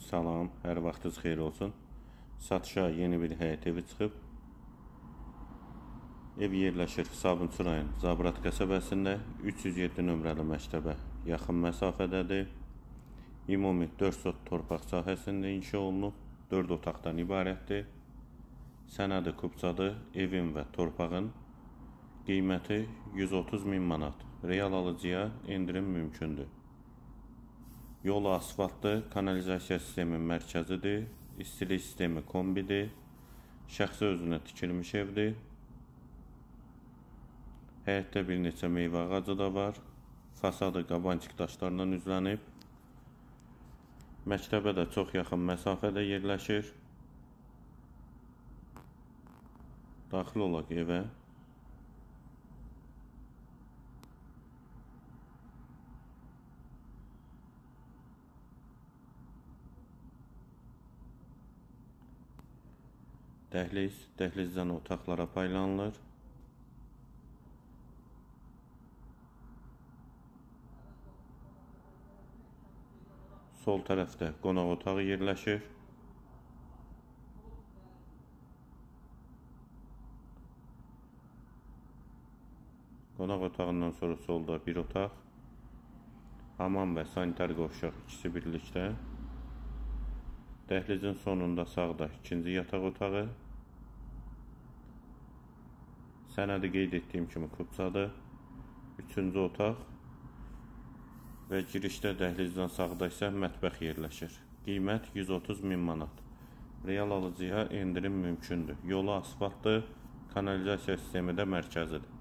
Salam, hər vaxtınız xeyir olsun. Satışa yeni bir həyət evi çıxıb. Ev yerləşir Sabunçu rayon Zabrat qəsəbəsində 307 nömrəli məktəbə yaxın məsafədədir. Ümumi 4 sot torpaq sahəsində inşa olunub, 4 otaqdan ibarətdir. Sənədi kubçadır, evin və torpağın qiyməti 130 min manat. Real alıcıya endirim mümkündür. Yolu asfaltlı, kanalizasiya sistemi mərkəzidir, istilik sistemi kombidir, şəxsi özünə tikilmiş evdir. Həyətdə bir neçə meyvə ağacı da var, fasadı qabançıq daşlarından üzlənib. Məktəbə də çox yaxın məsafədə yerləşir. Daxil olaq evə. Dəhlizdən otaqlara paylanılır. Sol tərəfdə qonaq otağı yerləşir. Qonaq otağından sonra solda bir otaq, hamam və sanitar qovşaq ikisi birlikdə. Dəhlizin sonunda sağda ikinci yataq otağı. Sənədi qeyd etdiyim kimi kubçadır. Üçüncü otaq və girişdə dəhlizdən sağda isə mətbəx yerləşir. Qiymət 130 min manat. Real alıcıya endirim mümkündür. Yolu asfaltdır, kanalizasiya sistemi də mərkəzidir.